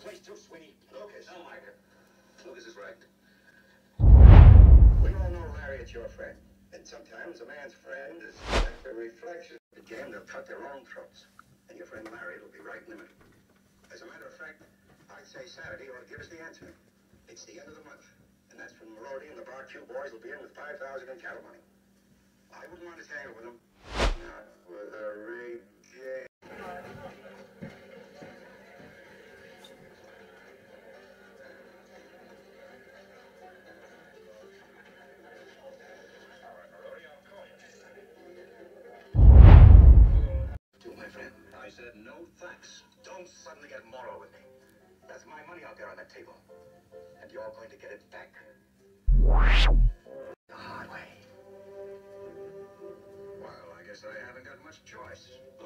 place too, Sweeney. Lucas. No, Micah. Lucas is right. We all know Harriet's your friend. And sometimes a man's friend is like a reflection of the game. They'll cut their own throats. And your friend Larry will be right in the middle. As a matter of fact, I'd say Saturday ought to give us the answer. It's the end of the month. And that's when Marody and the Bar Q boys will be in with $5,000 in cattle money. I wouldn't want to tangle with them. Not with a Ray J. I said no thanks. Don't suddenly get moral with me. That's my money out there on that table. And you're going to get it back. The hard way. Well, I guess I haven't got much choice.